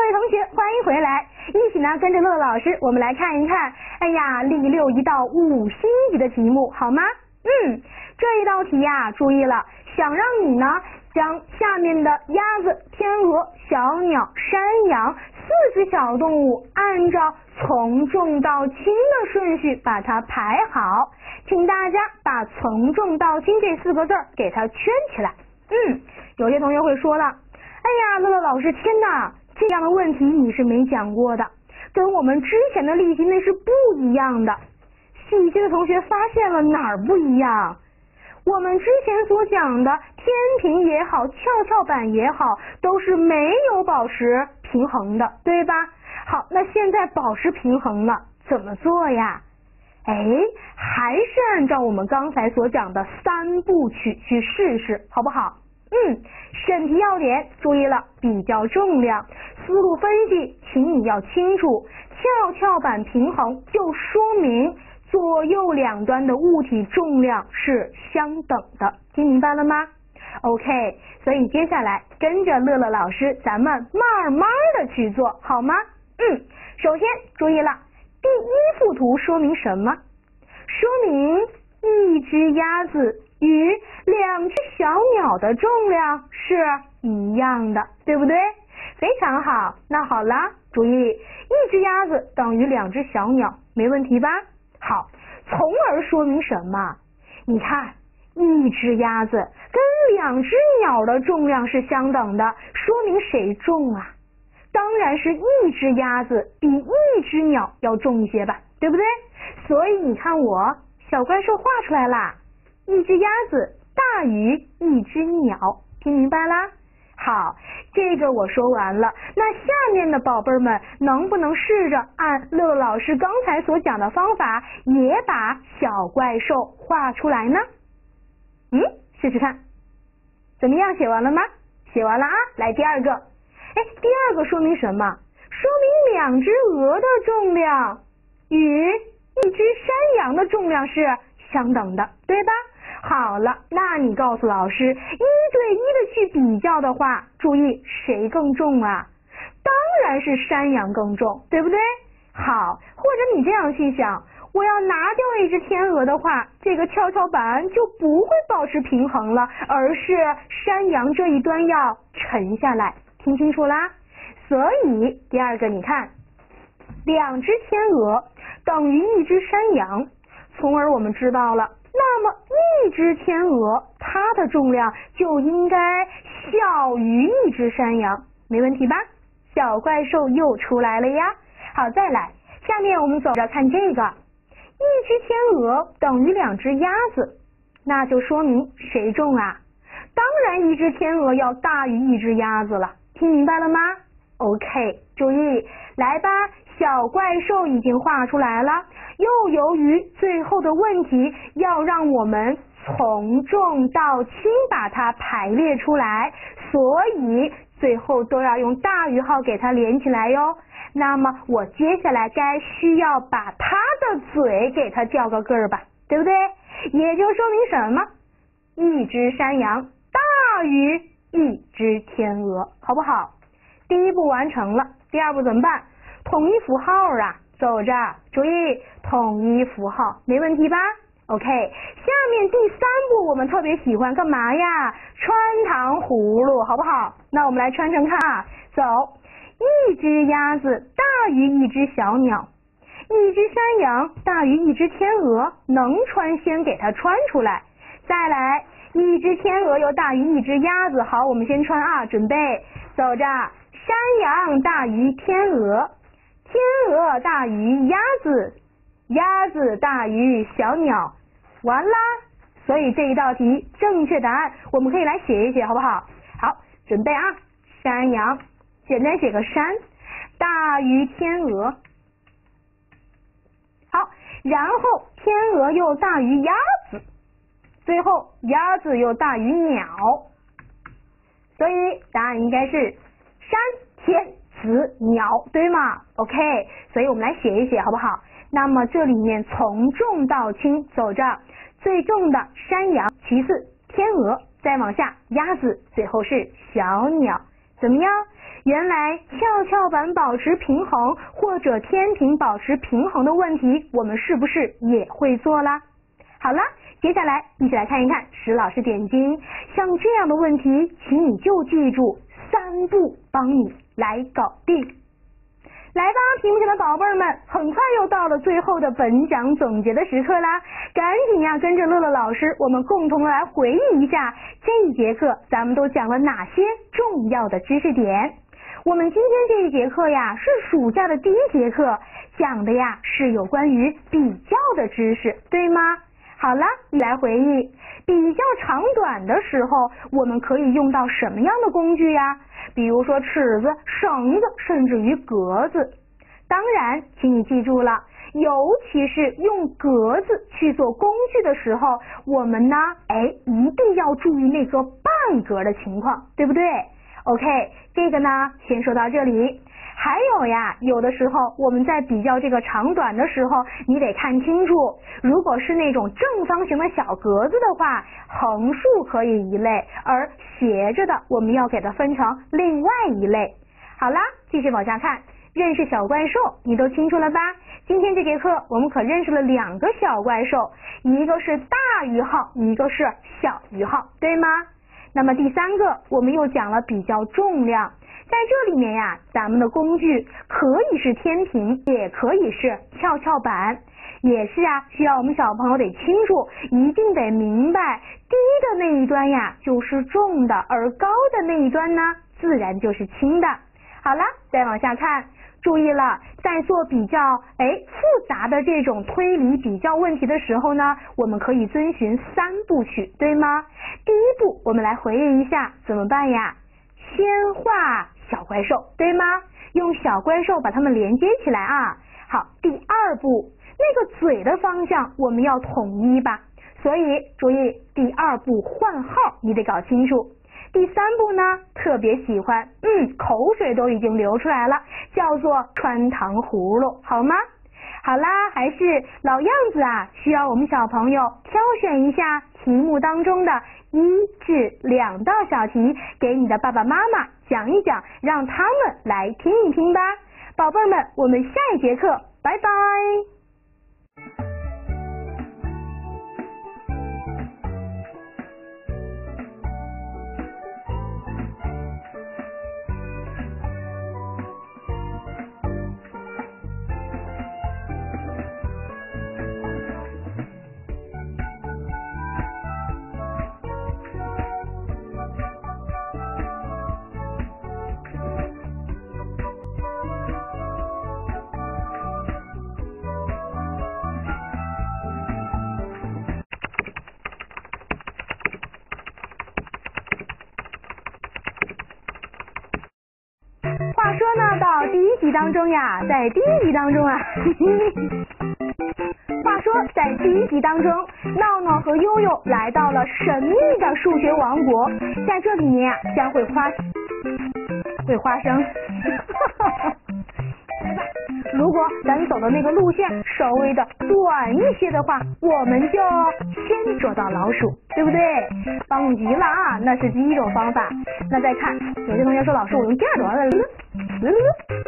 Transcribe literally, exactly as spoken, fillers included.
位同学，欢迎回来，一起呢跟着乐乐老师，我们来看一看，哎呀，历六一道五星级的题目，好吗？嗯，这一道题呀，注意了，想让你呢将下面的鸭子、天鹅、小鸟、山羊四只小动物按照从重到轻的顺序把它排好，请大家把从重到轻这四个字给它圈起来。嗯，有些同学会说了，哎呀，乐乐老师，天哪，这样的问题你是没讲过的，跟我们之前的例题那是不一样的。细心的同学发现了哪儿不一样？我们之前所讲的天平也好，跷跷板也好，都是没有保持平衡的，对吧？好，那现在保持平衡了，怎么做呀？哎，还是按照我们刚才所讲的三部曲去试试，好不好？嗯，审题要点注意了，比较重量，思路分析，请你要清楚，跷跷板平衡就说明左右两端的物体重量是相等的，听明白了吗 ？OK， 所以接下来跟着乐乐老师，咱们慢慢的去做，好吗？嗯，首先注意了，第一幅图说明什么？说明一只鸭子与两只小鸟的重量是一样的，对不对？非常好，那好了，注意，一只鸭子等于两只小鸟，没问题吧？好，从而说明什么？你看，一只鸭子跟两只鸟的重量是相等的，说明谁重啊？当然是一只鸭子比一只鸟要重一些吧，对不对？所以你看我小怪兽画出来啦，一只鸭子大于一只鸟，听明白啦？好，这个我说完了，那下面的宝贝们能不能试着按乐乐老师刚才所讲的方法，也把小怪兽画出来呢？嗯，试试看，怎么样？写完了吗？写完了啊，来第二个。哎，第二个说明什么？说明两只鹅的重量与一只山羊的重量是相等的，对吧？好了，那你告诉老师，一对一的去比较的话，注意谁更重啊？当然是山羊更重，对不对？好，或者你这样去想，我要拿掉一只天鹅的话，这个跷跷板就不会保持平衡了，而是山羊这一端要沉下来，听清楚啦？所以第二个你看，两只天鹅等于一只山羊，从而我们知道了，那么一只天鹅它的重量就应该小于一只山羊，没问题吧？小怪兽又出来了呀。好，再来，下面我们走着看这个，一只天鹅等于两只鸭子，那就说明谁重啊？当然一只天鹅要大于一只鸭子了，听明白了吗？ OK， 注意，来吧，小怪兽已经画出来了，又由于最后的问题要让我们从重到轻把它排列出来，所以最后都要用大于号给它连起来哟。那么我接下来该需要把它的嘴给它叫个个儿吧，对不对？也就说明什么？一只山羊大于一只天鹅，好不好？第一步完成了，第二步怎么办？统一符号啊，走着，注意统一符号，没问题吧 ？OK， 下面第三步我们特别喜欢干嘛呀？穿糖葫芦，好不好？那我们来穿穿看啊，走，一只鸭子大于一只小鸟，一只山羊大于一只天鹅，能穿先给它穿出来。再来，一只天鹅又大于一只鸭子，好，我们先穿啊，准备，走着。山羊大于天鹅，天鹅大于鸭子，鸭子大于小鸟，完啦。所以这一道题正确答案我们可以来写一写，好不好？好，准备啊，山羊，简单写个山，大于天鹅。好，然后天鹅又大于鸭子，最后鸭子又大于鸟，所以答案应该是山天子鸟，对吗 ？OK， 所以我们来写一写，好不好？那么这里面从重到轻走着，最重的山羊，其次天鹅，再往下鸭子，最后是小鸟，怎么样？ 原来跷跷板保持平衡或者天平保持平衡的问题，我们是不是也会做啦？好了，接下来一起来看一看石老师点睛，像这样的问题，请你就记住三步帮你来搞定。来吧，屏幕前的宝贝儿们，很快又到了最后的本讲总结的时刻啦，赶紧呀跟着乐乐老师，我们共同来回忆一下这一节课咱们都讲了哪些重要的知识点。我们今天这一节课呀是暑假的第一节课，讲的呀是有关于比较的知识，对吗？好了，你来回忆比较长短的时候，我们可以用到什么样的工具呀？比如说尺子、绳子，甚至于格子。当然，请你记住了，尤其是用格子去做工具的时候，我们呢，哎，一定要注意那个半格的情况，对不对 ？OK， 这个呢，先说到这里。还有呀，有的时候我们在比较这个长短的时候，你得看清楚，如果是那种正方形的小格子的话，横竖可以一类，而斜着的我们要给它分成另外一类。好啦，继续往下看，认识小怪兽，你都清楚了吧？今天这节课我们可认识了两个小怪兽，一个是大于号，一个是小于号，对吗？那么第三个，我们又讲了比较重量。在这里面呀，咱们的工具可以是天平，也可以是跷跷板，也是啊，需要我们小朋友得清楚，一定得明白，低的那一端呀就是重的，而高的那一端呢，自然就是轻的。好了，再往下看，注意了，在做比较哎复杂的这种推理比较问题的时候呢，我们可以遵循三部曲，对吗？第一步，我们来回忆一下怎么办呀？先画小怪兽，对吗？用小怪兽把它们连接起来啊。好，第二步，那个嘴的方向我们要统一吧，所以注意第二步换号你得搞清楚。第三步呢，特别喜欢，嗯，口水都已经流出来了，叫做穿糖葫芦，好吗？好啦，还是老样子啊，需要我们小朋友挑选一下题目当中的一至两道小题，给你的爸爸妈妈讲一讲，让他们来听一听吧。宝贝们，我们下一节课拜拜。话说呢，到第一集当中呀，在第一集当中啊，话说在第一集当中，闹闹和悠悠来到了神秘的数学王国，在这里面啊，将会发会发生。如果咱走的那个路线稍微的短一些的话，我们就先捉到老鼠，对不对？棒极了啊，那是第一种方法。那再看，有些同学说老师，我用第二种，